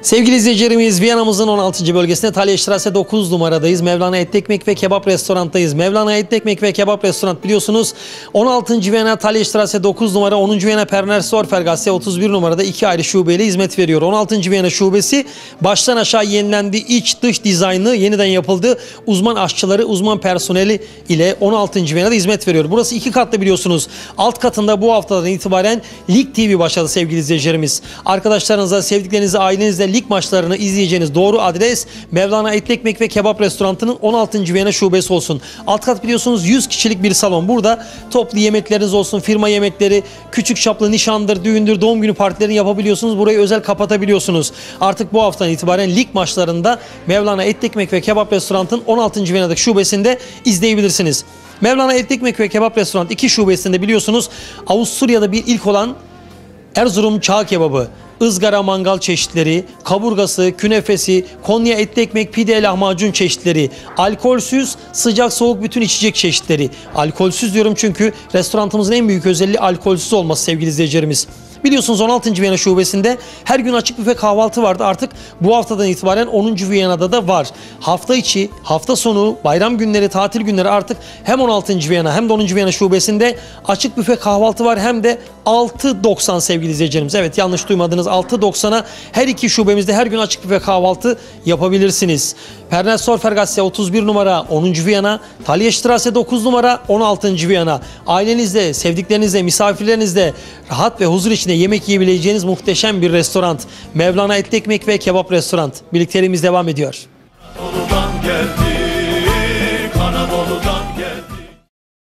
Sevgili izleyicilerimiz, Viyana'mızın 16. bölgesinde Thalia 9 numaradayız. Mevlana Etli Ekmek ve Kebap Restoran'tayız. Mevlana Etli Ekmek ve Kebap Restoran biliyorsunuz 16. Viyana Thalia 9 numara, 10. Viyana Pernersdorfergasse 31 numarada 2 ayrı şubeyle hizmet veriyor. 16. Viyana şubesi baştan aşağı yenilendi. İç dış dizaynı yeniden yapıldı. Uzman aşçıları, uzman personeli ile 16. Viyana'da hizmet veriyor. Burası 2 katlı biliyorsunuz. Alt katında bu haftadan itibaren Lig TV başladı sevgili izleyicilerimiz. Arkadaşlarınızla, sevdiklerinizle, ailenizle lig maçlarını izleyeceğiniz doğru adres Mevlana Etli Ekmek ve Kebap Restoranı'nın 16. Viyana şubesi olsun. Alt kat biliyorsunuz 100 kişilik bir salon. Burada toplu yemekleriniz olsun, firma yemekleri, küçük çaplı nişandır, düğündür, doğum günü partilerini yapabiliyorsunuz. Burayı özel kapatabiliyorsunuz. Artık bu haftadan itibaren lig maçlarında Mevlana Etli Ekmek ve Kebap Restoranı'nın 16. Viyana'daki şubesinde izleyebilirsiniz. Mevlana Etli Ekmek ve Kebap Restoran 2 şubesinde biliyorsunuz Avusturya'da bir ilk olan Erzurum çağ kebabı, ızgara mangal çeşitleri, kaburgası, künefesi, Konya etli ekmek, pide, lahmacun çeşitleri, alkolsüz, sıcak soğuk bütün içecek çeşitleri. Alkolsüz diyorum çünkü restoranımızın en büyük özelliği alkolsüz olması sevgili izleyicilerimiz. Biliyorsunuz 16. Viyana şubesinde her gün açık büfe kahvaltı vardı. Artık bu haftadan itibaren 10. Viyana'da da var. Hafta içi, hafta sonu, bayram günleri, tatil günleri artık hem 16. Viyana hem de 10. Viyana şubesinde açık büfe kahvaltı var. Hem de 6.90 sevgili izleyicilerimiz. Evet, yanlış duymadınız, 6.90'a her iki şubemizde her gün açık büfe kahvaltı yapabilirsiniz. Pernersdorfergasse 31 numara 10. Viyana, Thalia 9 numara 16. Viyana. Ailenizle, sevdiklerinizle, misafirlerinizle rahat ve huzur içinde yemek yiyebileceğiniz muhteşem bir restoran. Mevlana Etli Ekmek ve Kebap Restoran. Birlikteliğimiz devam ediyor.